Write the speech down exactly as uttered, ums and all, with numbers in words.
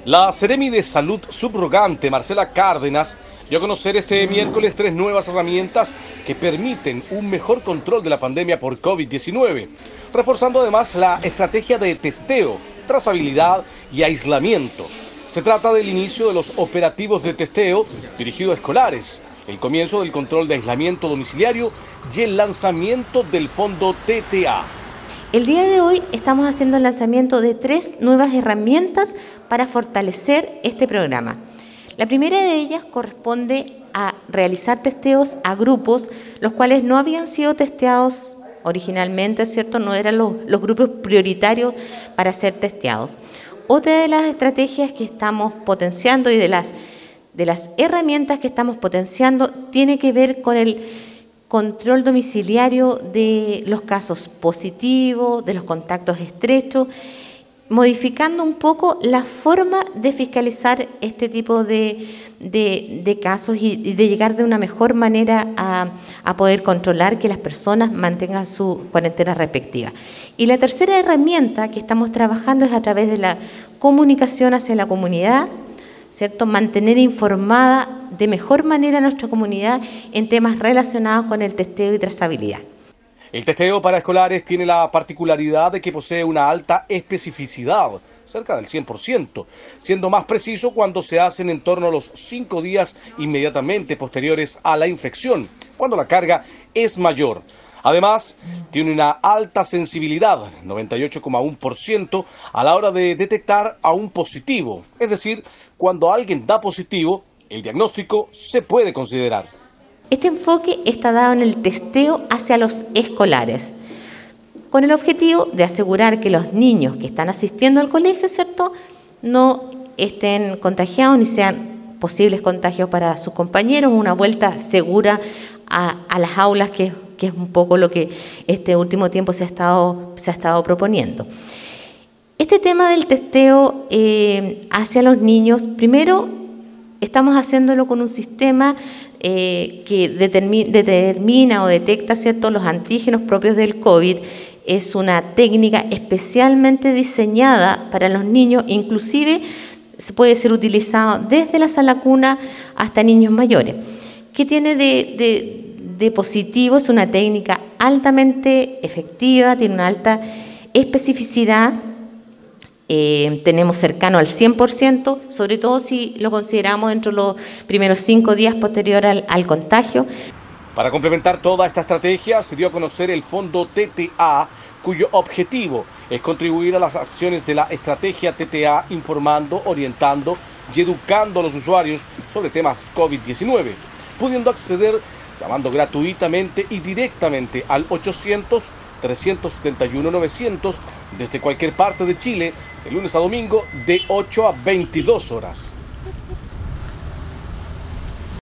La Seremi de Salud subrogante, Marcela Cárdenas, dio a conocer este miércoles tres nuevas herramientas que permiten un mejor control de la pandemia por COVID diecinueve, reforzando además la estrategia de testeo, trazabilidad y aislamiento. Se trata del inicio de los operativos de testeo dirigido a escolares, el comienzo del control de aislamiento domiciliario y el lanzamiento del fondo T T A. El día de hoy estamos haciendo el lanzamiento de tres nuevas herramientas para fortalecer este programa. La primera de ellas corresponde a realizar testeos a grupos, los cuales no habían sido testeados originalmente, ¿cierto? No eran los, los grupos prioritarios para ser testeados. Otra de las estrategias que estamos potenciando y de las, de las herramientas que estamos potenciando tiene que ver con el control domiciliario de los casos positivos, de los contactos estrechos, modificando un poco la forma de fiscalizar este tipo de, de, de casos y, y de llegar de una mejor manera a, a poder controlar que las personas mantengan su cuarentena respectiva. Y la tercera herramienta que estamos trabajando es a través de la comunicación hacia la comunidad, ¿cierto? Mantener informada de mejor manera a nuestra comunidad en temas relacionados con el testeo y trazabilidad. El testeo para escolares tiene la particularidad de que posee una alta especificidad, cerca del cien por ciento, siendo más preciso cuando se hacen en torno a los cinco días inmediatamente posteriores a la infección, cuando la carga es mayor. Además, tiene una alta sensibilidad, noventa y ocho coma uno por ciento, a la hora de detectar a un positivo. Es decir, cuando alguien da positivo, el diagnóstico se puede considerar. Este enfoque está dado en el testeo hacia los escolares, con el objetivo de asegurar que los niños que están asistiendo al colegio, ¿cierto?, no estén contagiados ni sean posibles contagios para sus compañeros, una vuelta segura a, a las aulas, que, que es un poco lo que este último tiempo se ha estado, se ha estado proponiendo. Este tema del testeo eh, hacia los niños, primero estamos haciéndolo con un sistema eh, que determina, determina o detecta, ¿cierto?, los antígenos propios del COVID. Es una técnica especialmente diseñada para los niños, inclusive se puede ser utilizado desde la sala cuna hasta niños mayores. ¿Qué tiene de, de, de positivo? Es una técnica altamente efectiva, tiene una alta especificidad. Eh, tenemos cercano al cien por ciento, sobre todo si lo consideramos entre los primeros cinco días posterior al, al contagio. Para complementar toda esta estrategia, se dio a conocer el fondo T T A, cuyo objetivo es contribuir a las acciones de la estrategia T T A, informando, orientando y educando a los usuarios sobre temas COVID diecinueve, pudiendo acceder llamando gratuitamente y directamente al ochocientos, trescientos setenta y uno, novecientos desde cualquier parte de Chile, de lunes a domingo, de ocho a veintidós horas.